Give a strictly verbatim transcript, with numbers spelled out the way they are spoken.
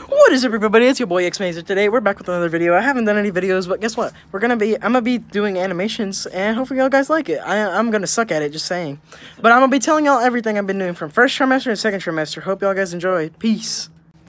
What is up, everybody? It's your boy X Mazer. Today we're back with another video. I haven't done any videos, but guess what? We're gonna be I'm gonna be doing animations, and hopefully y'all guys like it. I I'm gonna suck at it, just saying. But I'm gonna be telling y'all everything I've been doing from first trimester and second trimester. Hope y'all guys enjoy. Peace.